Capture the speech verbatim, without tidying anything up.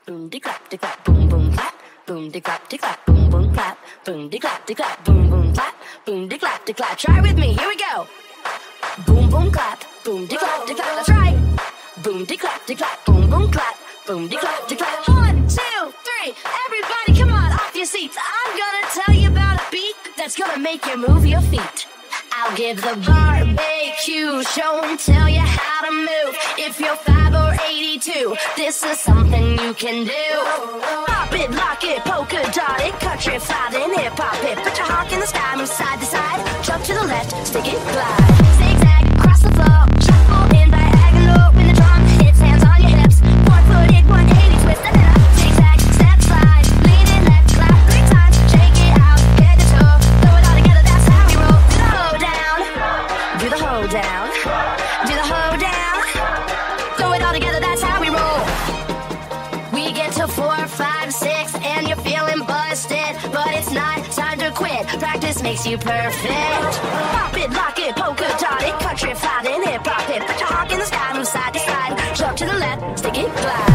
boom de clap de clap, boom boom clap, boom de clap de clap, boom boom clap, boom de clap de clap, boom boom clap, boom de clap de clap. Try with me, here we go. Boom boom clap, boom de clap de clap. That's right. Boom de clap de clap, boom boom clap, boom de clap de clap. One, two, three, everybody, come on, off your seats. I'm gonna tell you about a beat that's gonna make you move your feet. I'll give the barbecue show and tell you how to move. If you're five or eighty-two, this is something you can do. Pop it, lock it, polka dot it, country, five and hip hop it. Put your honk in the sky, move side to side, jump to the left, stick it, glide. Zigzag, across the floor, shuffle in diagonal. When the drum hits, hands on your hips, one footed, one eighty twist, and then up. Zigzag, step, slide, lean in left, clap three times, shake it out, head to toe, throw it all together, that's how we roll. Do the hold down, do the hold down, throw it all together, that's how we roll. We get to four, five, six, and you're feeling busted, but it's not time to quit, practice makes you perfect. Pop it, lock it, polka dot it, country, five and hip hop it. Put your honk in the sky, move side to side, jump to the left, stick it, glide.